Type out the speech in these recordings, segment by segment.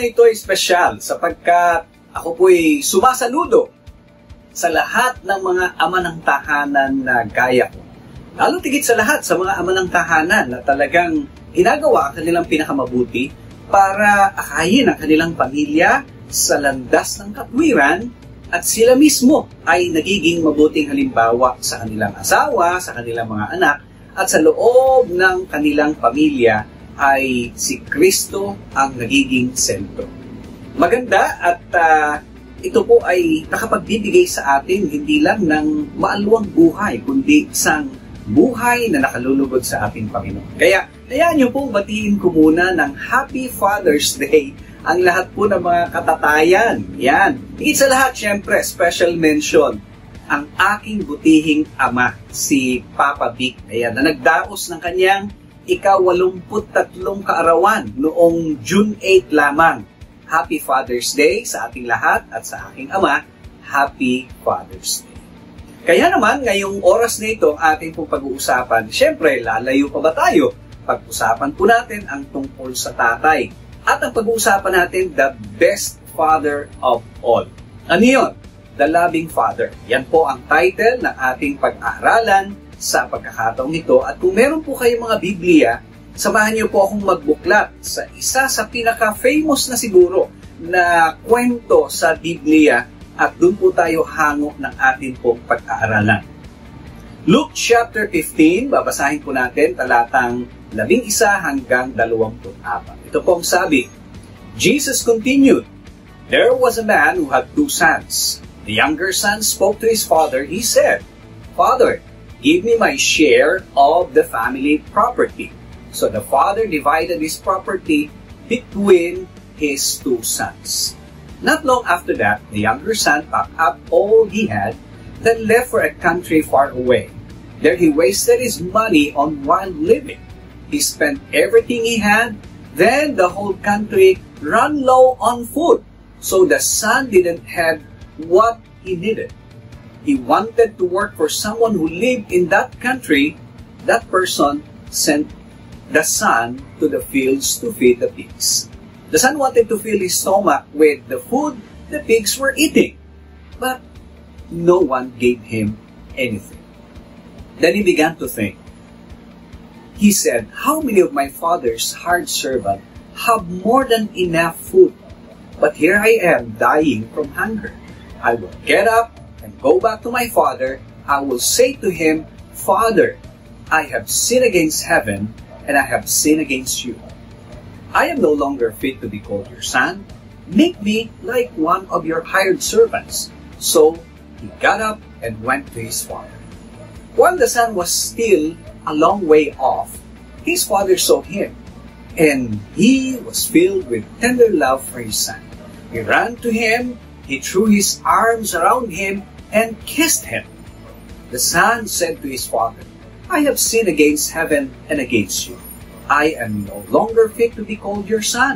na ito ay espesyal sapagkat ako po'y sumasaludo sa lahat ng mga ama ng tahanan na gaya ko. Lalo tigit sa lahat sa mga ama ng tahanan na talagang ginagawa ang kanilang pinakamabuti para akayin ang kanilang pamilya sa landas ng katwiran at sila mismo ay nagiging mabuting halimbawa sa kanilang asawa, sa kanilang mga anak at sa loob ng kanilang pamilya ay si Kristo ang nagiging sentro. Maganda at ito po ay nakapagbibigay sa atin hindi lang ng maalwang buhay, kundi isang buhay na nakalulugod sa ating Panginoon. Kaya, hayaan niyo pong batiin ko muna ng Happy Father's Day ang lahat po ng mga katatayan. Yan. Higit sa lahat, syempre, special mention ang aking butihing ama, si Papa Vic. Ayan, na nagdaos ng kanyang ika-83 kaarawan noong June 8 lamang. Happy Father's Day sa ating lahat at sa aking ama. Happy Father's Day. Kaya naman, ngayong oras na ito, ating pong pag-uusapan, syempre, lalayo pa ba tayo? Pag-usapan po natin ang tungkol sa tatay. At ang pag-uusapan natin, the best father of all. Ano yun? The Loving Father. Yan po ang title ng ating pag-aaralan sa pagkakataong ito. At kung meron po kayong mga Biblia, samahan niyo po akong magbuklat sa isa sa pinaka-famous na siguro na kwento sa Biblia at doon po tayo hango ng ating pong pag-aaralan. Luke chapter 15, babasahin po natin talatang 11 hanggang 24. Ito pong sabi, Jesus continued, "There was a man who had 2 sons. The younger son spoke to his father. He said, 'Father, give me my share of the family property.' So the father divided his property between his 2 sons. Not long after that, the younger son packed up all he had, then left for a country far away. There he wasted his money on wild living. He spent everything he had, then the whole country ran low on food. So the son didn't have what he needed. He wanted to work for someone who lived in that country. That person sent the son to the fields to feed the pigs. The son wanted to fill his stomach with the food the pigs were eating, but no one gave him anything. Then he began to think. He said, 'How many of my father's hired servants have more than enough food? But here I am dying from hunger. I will get up and go back to my father. I will say to him, Father, I have sinned against heaven, and I have sinned against you. I am no longer fit to be called your son. Make me like one of your hired servants.' So he got up and went to his father. While the son was still a long way off, his father saw him, and he was filled with tender love for his son. He ran to him, he threw his arms around him, and kissed him. The son said to his father, 'I have sinned against heaven and against you. I am no longer fit to be called your son.'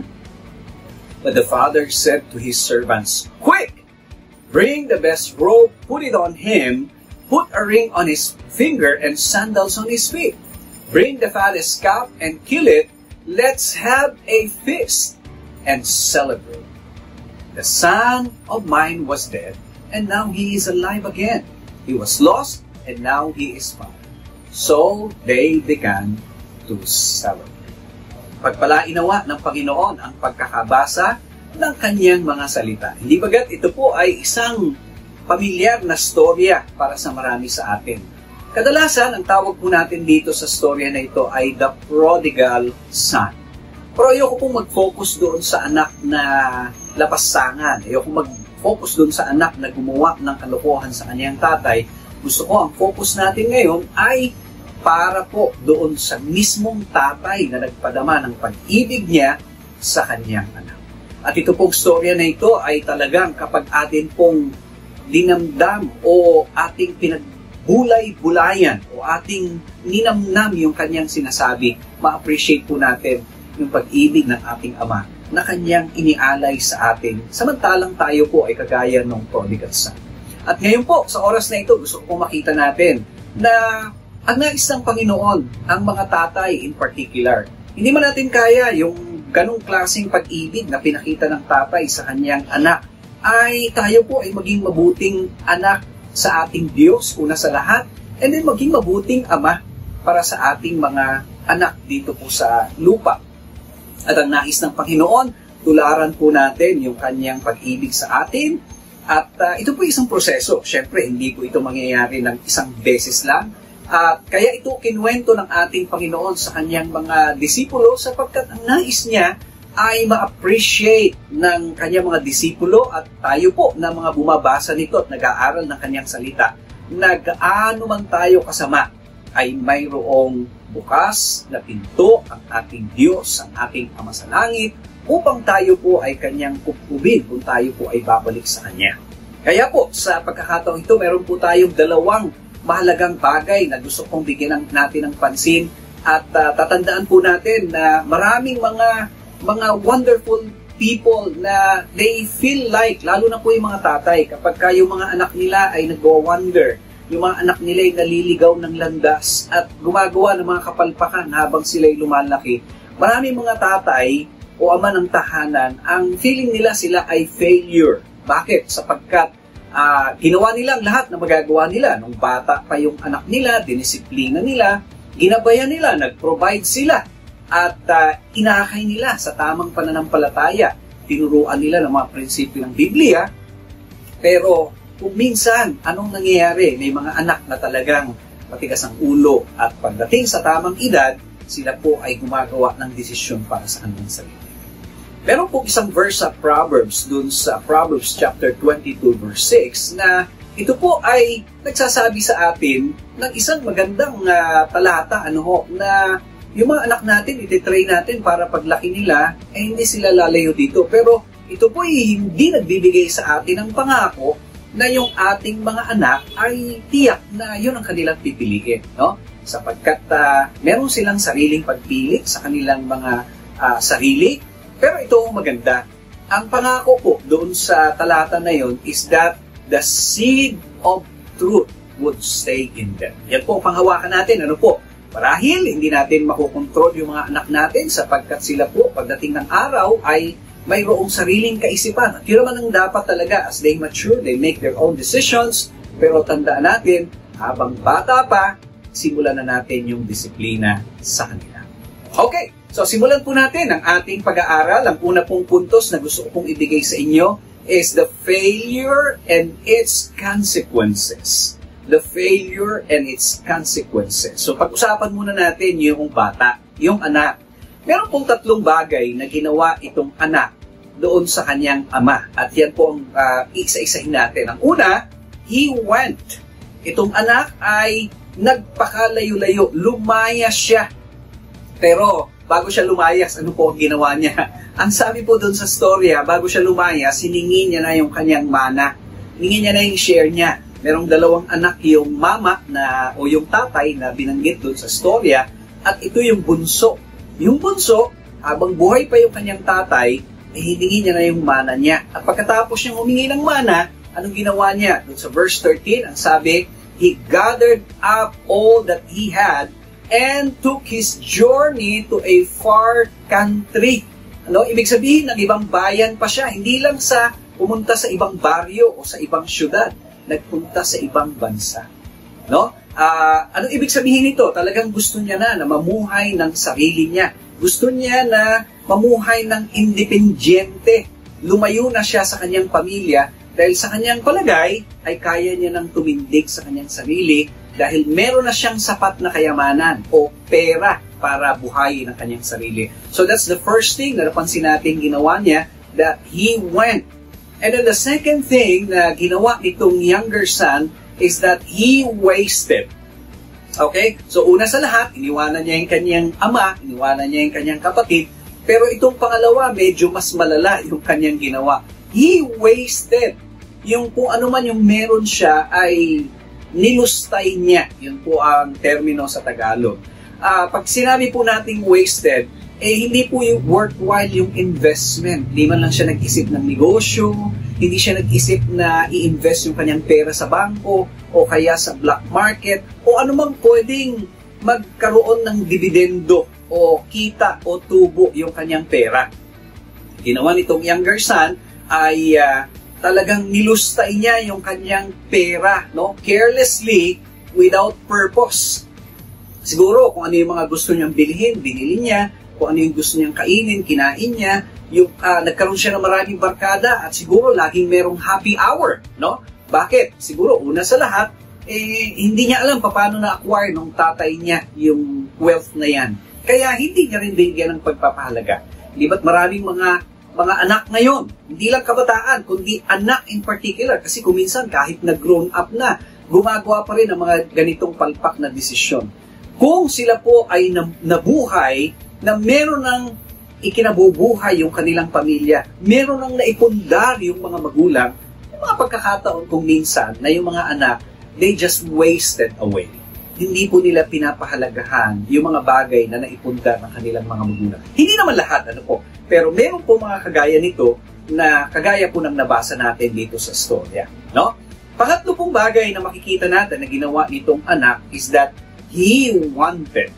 But the father said to his servants, 'Quick! Bring the best robe, put it on him, put a ring on his finger and sandals on his feet. Bring the fattest calf and kill it. Let's have a feast and celebrate. The son of mine was dead, and now he is alive again. He was lost, and now he is found.' So they began to celebrate." Pagpalainawa ng Panginoon ang pagkakabasa ng kanyang mga salita. Hindi bagat ito po ay isang pamilyar na storya para sa marami sa atin. Kadalasan, ang tawag po natin dito sa storya na ito ay the prodigal son. Pero ayoko pong mag-focus doon sa anak na lapastangan. Ayoko mag-focus doon sa anak na gumawa ng kalokohan sa kanyang tatay. Gusto ko ang focus natin ngayon ay para po doon sa mismong tatay na nagpadama ng pag-ibig niya sa kanyang anak. At ito pong storya na ito ay talagang kapag atin pong dinamdam o ating pinagbulay-bulayan o ating ninamnam yung kanyang sinasabi, ma-appreciate po natin yung pag-ibig ng ating Ama na kanyang inialay sa atin, samantalang tayo po ay kagaya ng prodigal son. At ngayon po, sa oras na ito, gusto ko makita natin na ang nais ng Panginoon, ang mga tatay in particular, hindi man natin kaya yung ganong klaseng pag-ibig na pinakita ng tatay sa kanyang anak, ay tayo po ay maging mabuting anak sa ating Diyos, una sa lahat, and then maging mabuting ama para sa ating mga anak dito po sa lupa. At ang nais ng Panginoon, tularan po natin yung kanyang pag-ibig sa atin. At ito po isang proseso. Siyempre, hindi po ito mangyayari ng isang beses lang. At kaya ito kinuwento ng ating Panginoon sa kanyang mga disipulo sapagkat ang nais niya ay ma-appreciate ng kanyang mga disipulo at tayo po na mga bumabasa nito at nag-aaral ng kanyang salita na gaano man tayo kasama ay mayroong bukas na pinto ang ating Diyos, ang ating Ama sa Langit, upang tayo po ay kanyang kupubin kung tayo po ay babalik sa kanya. Kaya po, sa pagkakataong ito, meron po tayong dalawang mahalagang bagay na gusto kong bigyan natin ng pansin at tatandaan po natin na maraming mga wonderful people na they feel like, lalo na po yung mga tatay, kapag yung mga anak nila ay nag-wonder, yung mga anak nila ay naliligaw ng landas at gumagawa ng mga kapalpakan habang sila'y lumalaki. Maraming mga tatay o ama ng tahanan, ang feeling nila sila ay failure. Bakit? Sapagkat ginawa nila ang lahat na magagawa nila. Nung bata pa yung anak nila, dinisiplina nila, ginabayan nila, nag-provide sila, at inakay nila sa tamang pananampalataya. Tinuruan nila ng mga prinsipyo ng Biblia, pero kung minsan, anong nangyayari? May mga anak na talagang matigas ang ulo at pagdating sa tamang edad, sila po ay gumagawa ng desisyon para sa kanilang sarili. Meron po isang verse sa Proverbs, dun sa Proverbs chapter 22 verse 6, na ito po ay nagsasabi sa atin ng isang magandang talata, na yung mga anak natin, ititrain natin para paglaki nila, hindi sila lalayo dito. Pero ito po ay hindi nagbibigay sa atin ng pangako na yung ating mga anak ay tiyak na yun ang kanilang pipiliin, no? Sapagkat meron silang sariling pagpili sa kanilang mga sarili. Pero ito ang maganda. Ang pangako po doon sa talata na yun is that the seed of truth would stay in them. Yan po ang panghawakan natin. Ano po? Marahil hindi natin makokontrol yung mga anak natin sapagkat sila po pagdating ng araw ay mayroong sariling kaisipan. At yun naman ang dapat talaga. As they mature, they make their own decisions. Pero tandaan natin, habang bata pa, simulan na natin yung disiplina sa kanila. Okay, so simulan po natin ang ating pag-aaral. Ang una pong puntos na gusto kong ibigay sa inyo is the failure and its consequences. The failure and its consequences. So pag-usapan muna natin yung bata, yung anak. Meron pong tatlong bagay na ginawa itong anak doon sa kanyang ama. At yan po ang isa-isahin natin. Ang una, he went. Itong anak ay nagpakalayo-layo. Lumayas siya. Pero bago siya lumayas, ano po ang ginawa niya? Ang sabi po doon sa storya, bago siya lumayas, hiningi niya na yung kanyang mana. Hiningi niya na yung share niya. Merong dalawang anak, yung mama o yung tatay na binanggit doon sa storya, at ito yung bunso. Yung bunso, habang buhay pa yung kanyang tatay, hiningi niya na yung mana niya. At pagkatapos niyang humingi ng mana, anong ginawa niya? Doon sa verse 13, ang sabi, he gathered up all that he had and took his journey to a far country. Ibig sabihin, ng ibang bayan pa siya. Hindi lang sa pumunta sa ibang baryo o sa ibang syudad. Nagpunta sa ibang bansa. Anong ibig sabihin nito? Talagang gusto niya na mamuhay ng sarili niya. Gusto niya na mamuhay ng independyente. Lumayo na siya sa kanyang pamilya dahil sa kanyang palagay ay kaya niya nang tumindig sa kanyang sarili dahil meron na siyang sapat na kayamanan o pera para buhayin ang kanyang sarili. So that's the first thing na napansin natin ginawa niya, that he went. And then the second thing na ginawa nitong younger son is that he wasted. Okay? So una sa lahat, iniwanan niya yung kanyang ama, iniwanan niya yung kanyang kapatid, pero itong pangalawa, medyo mas malala yung kanyang ginawa. He wasted. Yung kung ano man yung meron siya ay nilustay niya. Yun po ang termino sa Tagalog. Pag sinabi po nating wasted, hindi po yung worthwhile yung investment. Hindi man lang siya nag-isip ng negosyo, hindi siya nag-isip na i-invest yung kanyang pera sa bangko o kaya sa black market o anumang pwedeng magkaroon ng dividendo o kita o tubo yung kanyang pera. Ginawa nitong younger son ay talagang nilustay niya yung kanyang pera, no? Carelessly, without purpose. Siguro kung ano yung mga gusto niyang bilhin, binili niya. Kung ano yung gusto niyang kainin, kinain niya. Yung, nagkaroon siya ng maraming barkada at siguro laging merong happy hour, no? Bakit? Siguro, una sa lahat, hindi niya alam paano na-acquire ng tatay niya yung wealth na yan. Kaya hindi niya rin bigyan ng pagpapahalaga. Di ba't maraming mga anak ngayon, hindi lang kabataan, kundi anak in particular. Kasi kuminsan, kahit na grown up na, gumagawa pa rin ng mga ganitong palpak na desisyon. Kung sila po ay nabuhay na meron ng ikinabubuhay yung kanilang pamilya, meron ng naipundar yung mga magulang, yung mga pagkakataon kung minsan na yung mga anak, they just wasted away. Hindi po nila pinapahalagahan yung mga bagay na naipundar ng kanilang mga magulang. Hindi naman lahat, pero meron po mga kagaya nito na kagaya po ng nabasa natin dito sa storya, no? Pangatlo pong bagay na makikita natin na ginawa nitong anak is that he wanted.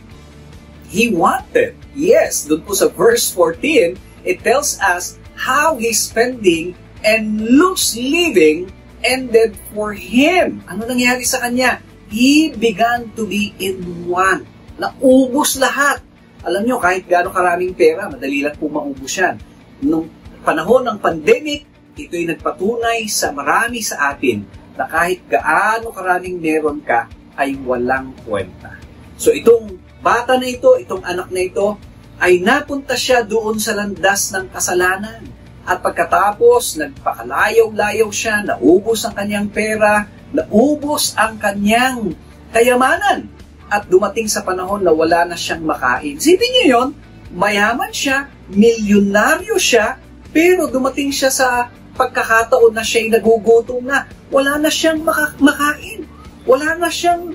He wanted. Yes, doon po sa verse 14, it tells us how his spending and loose living ended for him. Ano nangyari sa kanya? He began to be in want. Naubos lahat. Alam nyo, kahit gaano karaming pera, madali lang po maubos yan. Nung panahon ng pandemic, ito'y nagpatunay sa marami sa atin na kahit gaano karaming meron ka, ay walang kwenta. So itong bata na ito, itong anak na ito, ay napunta siya doon sa landas ng kasalanan. At pagkatapos, nagpakalayaw-layaw siya, naubos ang kanyang pera, naubos ang kanyang kayamanan. At dumating sa panahon na wala na siyang makain. Sipin niyo yun, mayaman siya, milyonaryo siya, pero dumating siya sa pagkakataon na siya'y nagugutom na. Wala na siyang makain. Wala na siyang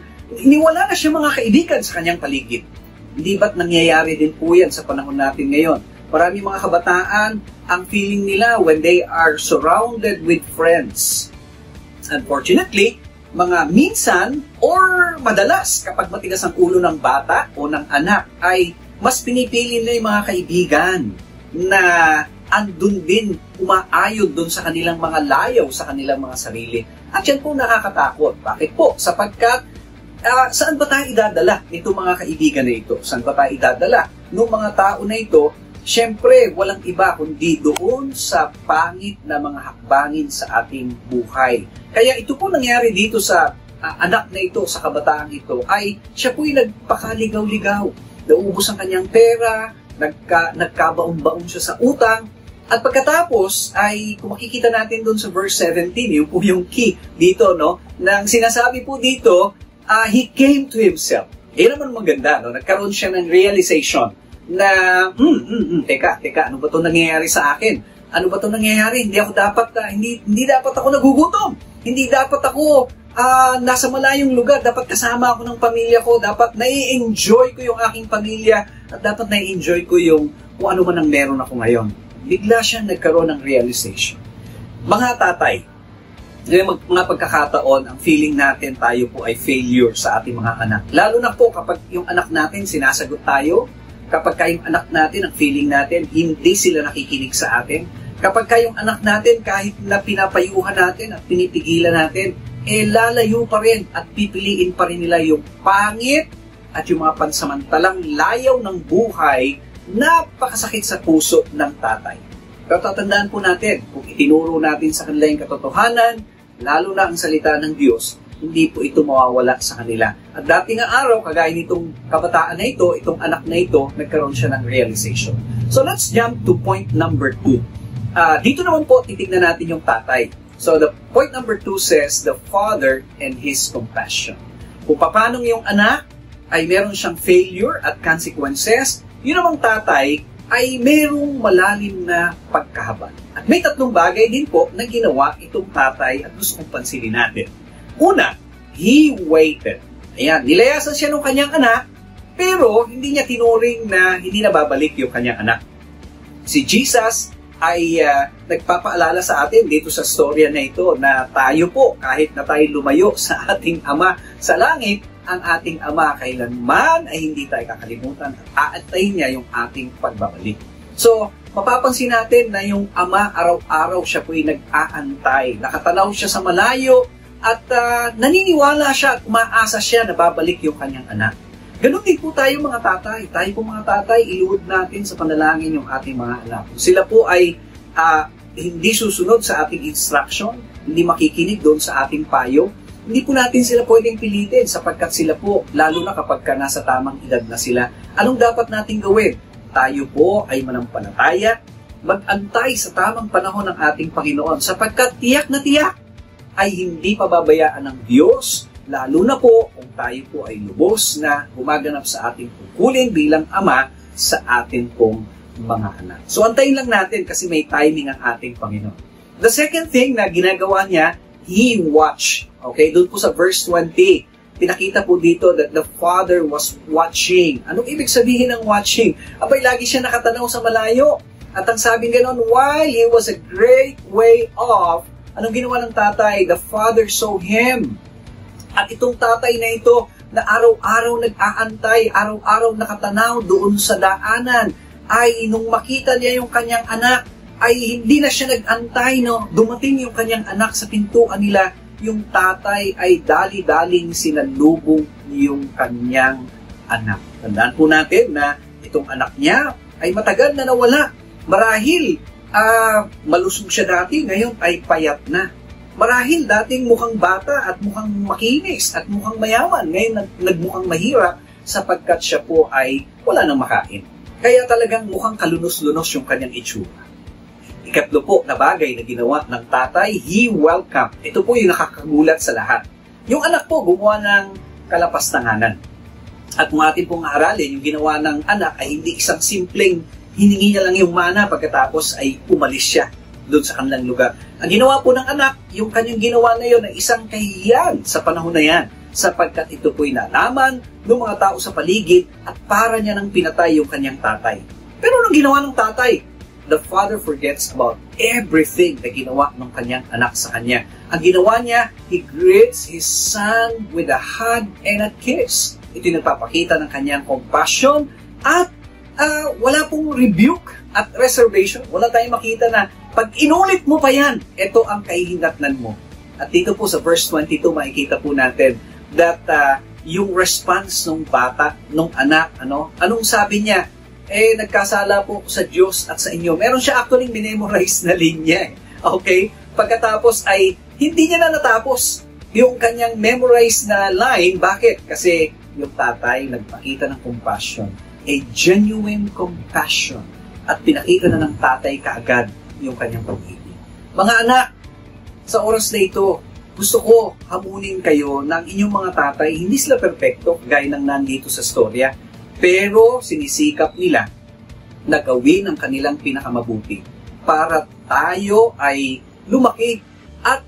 mga kaibigan sa kanyang paligid. Hindi ba't nangyayari din po yan sa panahon natin ngayon? Maraming mga kabataan, ang feeling nila when they are surrounded with friends. Unfortunately, mga minsan or madalas kapag matigas ang ulo ng bata o ng anak ay mas pinipili nila yung mga kaibigan na andun din, umaayod dun sa kanilang mga layaw, sa kanilang mga sarili. At yan po nakakatakot. Bakit po? Sapagkat saan ba tayo idadala itong mga kaibigan na ito? Saan ba tayo idadala ng mga tao na ito? Siyempre, walang iba kundi doon sa pangit na mga hakbangin sa ating buhay. Kaya ito po nangyari dito sa anak na ito, sa kabataang ito, ay siya po'y nagpakaligaw-ligaw. Naubos ang kanyang pera, nagkabaong-baong siya sa utang, at pagkatapos ay, kung makikita natin doon sa verse 17, yung po yung key dito, no? Nang sinasabi po dito, he came to himself. Naman maganda, no? Nagkaroon siya ng realization na, teka, ano ba ito nangyayari sa akin? Ano ba ito nangyayari? Hindi dapat ako nagugutom. Hindi dapat ako nasa malayong lugar. Dapat kasama ako ng pamilya ko. Dapat nai-enjoy ko yung aking pamilya. At dapat nai-enjoy ko yung kung ano man ang meron ako ngayon. Bigla siya nagkaroon ng realization. Mga tatay, mga pagkakataon, ang feeling natin tayo po ay failure sa ating mga anak. Lalo na po kapag yung anak natin sinasagot tayo, kapag kayong anak natin, ang feeling natin, hindi sila nakikinig sa atin. Kapag kayong anak natin, kahit na pinapayuhan natin at pinipigilan natin, lalayo pa rin at pipiliin pa rin nila yung pangit at yung mga pansamantalang layaw ng buhay, napakasakit sa puso ng tatay. Pero tatandaan po natin, kung itinuro natin sa kanila yung katotohanan, lalo na ang salita ng Diyos, hindi po ito mawawala sa kanila. At dati nga araw, kagaya nitong kabataan na ito, itong anak na ito, nagkaroon siya ng realization. So let's jump to point number 2. Dito naman po, titignan natin yung tatay. So the point number 2 says, the father and his compassion. Kung paano yung anak ay meron siyang failure at consequences, yun namang tatay ay merong malalim na pagkahabag. At may tatlong bagay din po na ginawa itong tatay at gusto kong pansinin natin. Una, he waited. Ayan, nilayasan siya ng kanyang anak, pero hindi niya tinuring na hindi na babalik yung kanyang anak. Si Jesus ay nagpapaalala sa atin dito sa storya na ito na tayo po, kahit na tayo lumayo sa ating Ama sa langit, ang ating Ama kailanman ay hindi tayo kakalimutan at aantayin niya yung ating pagbabalik. So, mapapansin natin na yung Ama araw-araw siya po'y nag-aantay. Nakatanaw siya sa malayo at naniniwala siya at umaasa siya na babalik yung kanyang anak. Ganun din po tayo mga tatay. Tayo po mga tatay, iluhod natin sa panalangin yung ating mga anak. Sila po ay hindi susunod sa ating instruction, hindi makikinig doon sa ating payo, hindi po natin sila pwedeng pilitin sapagkat sila po, lalo na kapag nasa tamang edad na sila, anong dapat natin gawin? Tayo po ay manampalataya, mag-antay sa tamang panahon ng ating Panginoon sapagkat tiyak na tiyak ay hindi pababayaan ng Diyos, lalo na po kung tayo po ay lubos na gumaganap sa ating tungkulin bilang Ama sa atin pong mga anak. So antayin lang natin kasi may timing ang ating Panginoon. The second thing na ginagawa niya, He watched. Okay, doon po sa verse 20, pinakita po dito that the Father was watching. Anong ibig sabihin ng watching? Abay, lagi siya nakatanaw sa malayo. At ang sabing ganoon, while he was a great way off, anong ginawa ng tatay? The Father saw him. At itong tatay na ito, na araw-araw nag-aantay, araw-araw nakatanaw doon sa daanan, ay nung makita niya yung kanyang anak, ay hindi na siya nag-antay, no? Dumating yung kanyang anak sa pintuan nila, yung tatay ay dali-daling sinalubong yung kanyang anak. Tandaan po natin na itong anak niya ay matagal na nawala. Marahil, malusog siya dati, ngayon ay payat na. Marahil dating mukhang bata at mukhang makinis at mukhang mayaman, ngayon nagmukhang mahirap sapagkat siya po ay wala nang makain. Kaya talagang mukhang kalunos-lunos yung kanyang itsura. Ikatlo po na bagay na ginawa ng tatay, he welcomed. Ito po yung nakakagulat sa lahat. Yung anak po gumawa ng kalapastanganan. At kung atin pong aralin, yung ginawa ng anak ay hindi isang simpleng hiningi niya lang yung mana pagkatapos ay umalis siya doon sa kanilang lugar. Ang ginawa po ng anak, yung kanyang ginawa na yun ay isang kahihiyan sa panahon na yan sapagkat ito po'y nalaman ng mga tao sa paligid at para niya nang pinatay yung kanyang tatay. Pero anong ginawa ng tatay? The father forgets about everything na ginawa ng kanyang anak sa kanya. Ang ginawa niya, he greets his son with a hug and a kiss. Ito yung nagpapakita ng kanyang compassion at wala pong rebuke at reservation. Wala tayong makita na pag inulit mo pa yan, ito ang kahihinatnan mo. At dito po sa verse 22, makikita po natin that yung response ng bata, ng anak, anong sabi niya? Nagkasala po sa Diyos at sa inyo. Meron siya actually memorize na linya. Okay? Pagkatapos ay hindi niya na natapos yung kanyang memorize na line. Bakit? Kasi yung tatay nagpakita ng compassion. A genuine compassion. At pinakita na ng tatay kaagad yung kanyang pag-ibig. Mga anak, sa oras na ito, gusto ko hamunin kayo ng inyong mga tatay. Hindi sila perfecto, gaya ng nandito sa storya. Pero sinisikap nila na gawin ang kanilang pinakamabuti para tayo ay lumaki at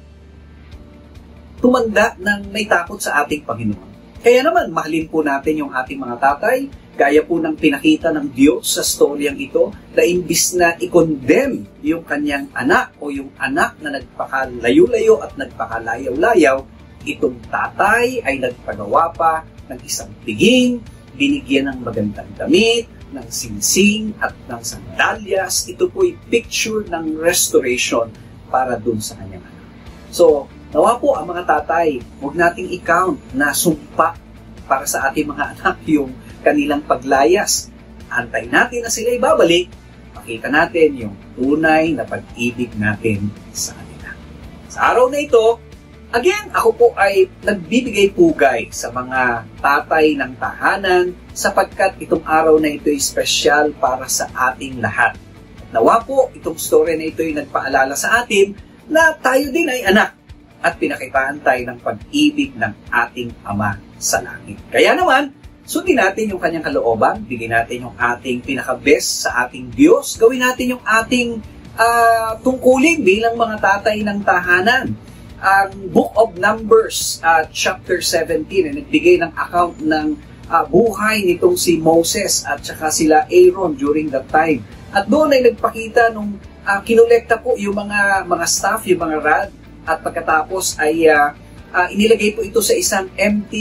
tumanda ng may takot sa ating Panginoon. Kaya naman, mahalin po natin yung ating mga tatay, gaya po ng pinakita ng Diyos sa storyang ito, na imbis na i-condemn yung kanyang anak o yung anak na nagpakalayo-layo at nagpakalayaw-layaw, itong tatay ay nagpagawa pa ng isang piging, binigyan ng magandang damit, ng singsing at ng sandalyas. Ito po'y picture ng restoration para dun sa kanyang anak. So, nawa po ang mga tatay, huwag nating i-count na sumpa para sa ating mga anak yung kanilang paglayas. Antay natin na sila ibabalik, makita natin yung tunay na pag-ibig natin sa kanila. Sa araw na ito, again, ako po ay nagbibigay pugay sa mga tatay ng tahanan sapagkat itong araw na ito ay espesyal para sa ating lahat. Nawa po, itong story na ito ay nagpaalala sa atin na tayo din ay anak at pinakitaan tayo ng pag-ibig ng ating Ama sa langit. Kaya naman, sundin natin yung kanyang kalooban, bigyan natin yung ating pinaka-best sa ating Diyos, gawin natin yung ating tungkulin bilang mga tatay ng tahanan. Ang Book of Numbers, chapter 17, ay nagbigay ng account ng buhay nitong si Moses at saka sila Aaron during that time. At doon ay nagpakita nung kinolekta po yung mga staff, yung mga rod, at pagkatapos ay inilagay po ito sa isang empty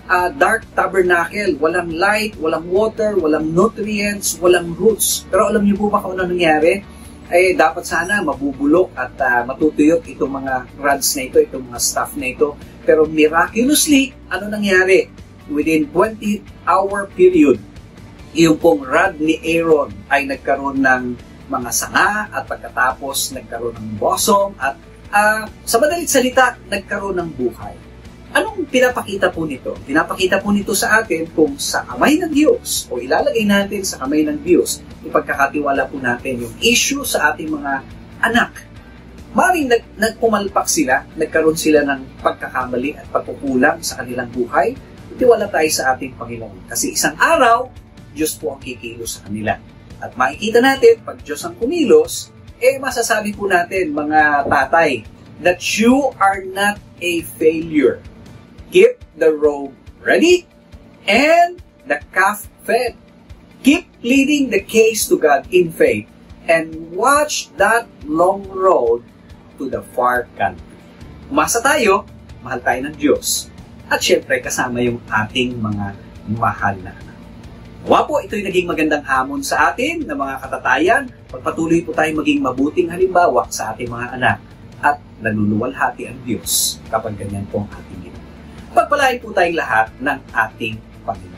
dark tabernacle, walang light, walang water, walang nutrients, walang roots. Pero alam niyo po ba kung ano nangyari? Dapat sana mabubulok at matutuyot itong mga rods na ito, itong mga stuff na ito. Pero miraculously, ano nangyari? Within 20-hour period, yung pong rod ni Aaron ay nagkaroon ng mga sanga at pagkatapos nagkaroon ng bosom at sa madalit salita, nagkaroon ng buhay. Anong pinapakita po nito? Pinapakita po nito sa atin kung sa kamay ng Diyos o ilalagay natin sa kamay ng Diyos, ipagkakatiwala po natin yung issue sa ating mga anak. Maring nagpumalpak sila, nagkaroon sila ng pagkakamali at pagkukulang sa kanilang buhay, tiwala tayo sa ating Panginoon. Kasi isang araw, Diyos po ang kikilos sa kanila. At makikita natin, pag Diyos ang kumilos, masasabi po natin, mga tatay, that you are not a failure. Keep the robe ready and the calf fed. Keep pleading the case to God in faith and watch that long road to the far country. Umasa tayo, mahal tayo ng Diyos. At syempre, kasama yung ating mga mahal na anak. Nawa po, ito'y naging magandang hamon sa atin na mga katatayan. Pagpatuloy po tayong maging mabuting halimbawa sa ating mga anak at naluluwalhati ang Diyos kapag ganyan po ang ating ginagawa. Pagpalain po tayong lahat ng ating Panginoon.